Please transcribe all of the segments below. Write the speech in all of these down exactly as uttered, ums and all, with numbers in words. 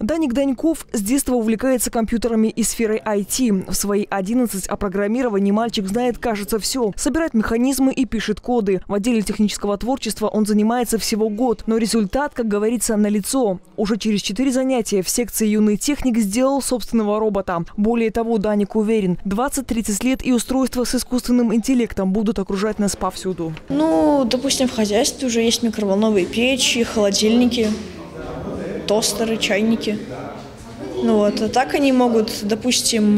Даник Даньков с детства увлекается компьютерами и сферой ай ти. В свои одиннадцать о программировании мальчик знает, кажется, все. Собирает механизмы и пишет коды. В отделе технического творчества он занимается всего год. Но результат, как говорится, налицо. Уже через четыре занятия в секции «Юный техник» сделал собственного робота. Более того, Даник уверен, двадцать-тридцать лет и устройства с искусственным интеллектом будут окружать нас повсюду. Ну, допустим, в хозяйстве уже есть микроволновые печи, холодильники, тостеры, чайники. Ну вот, а так они могут, допустим,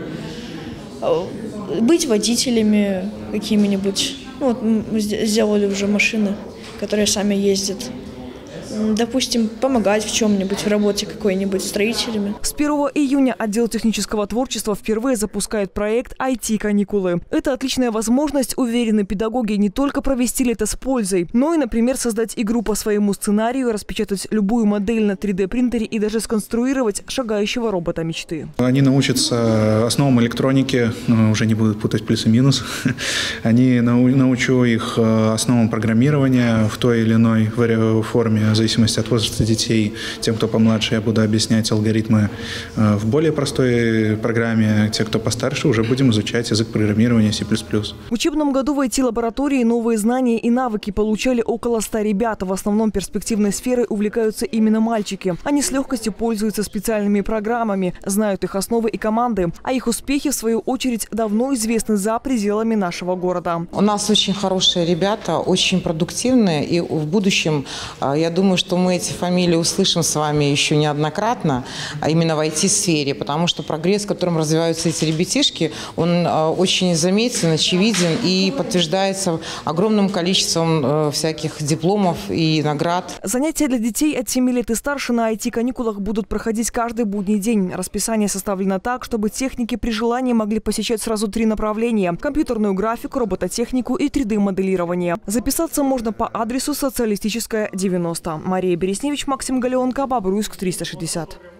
быть водителями какими-нибудь. Ну, вот мы сделали уже машины, которые сами ездят. Допустим, помогать в чем-нибудь, в работе какой-нибудь, строителями. С первого июня отдел технического творчества впервые запускает проект ай ти-каникулы. Это отличная возможность, уверены педагоги, не только провести лето с пользой, но и, например, создать игру по своему сценарию, распечатать любую модель на три дэ принтере и даже сконструировать шагающего робота мечты. Они научатся основам электроники, уже не будут путать плюс и минус. Они научу их основам программирования в той или иной форме, в зависимости от возраста детей. Тем, кто помладше, я буду объяснять алгоритмы в более простой программе. Те, кто постарше, уже будем изучать язык программирования си плюс плюс. В учебном году в ай ти-лаборатории новые знания и навыки получали около ста ребят. В основном перспективной сферой увлекаются именно мальчики. Они с легкостью пользуются специальными программами, знают их основы и команды. А их успехи, в свою очередь, давно известны за пределами нашего города. У нас очень хорошие ребята, очень продуктивные. И в будущем, я думаю, Думаю, что мы эти фамилии услышим с вами еще неоднократно, а именно в ай ти-сфере, потому что прогресс, в котором развиваются эти ребятишки, он очень заметен, очевиден и подтверждается огромным количеством всяких дипломов и наград. Занятия для детей от семи лет и старше на ай ти-каникулах будут проходить каждый будний день. Расписание составлено так, чтобы техники при желании могли посещать сразу три направления – компьютерную графику, робототехнику и три дэ-моделирование. Записаться можно по адресу Социалистическая, девяносто. Мария Бересневич, Максим Галеонко, Бобруйск, триста шестьдесят.